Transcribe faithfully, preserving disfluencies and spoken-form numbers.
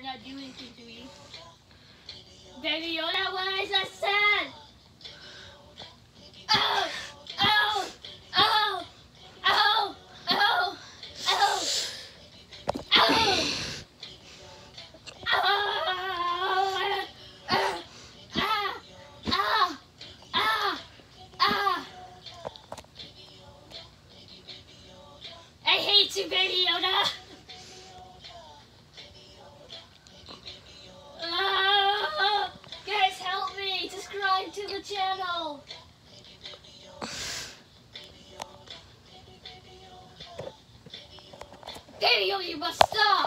not do anything to me. Baby Yoda, what is that said? Oh! Oh! Oh! Oh! Oh! Oh! Oh! I hate you, Baby Yoda! Oh, guys, help me! Subscribe to the channel! Baby Yoda, you must stop!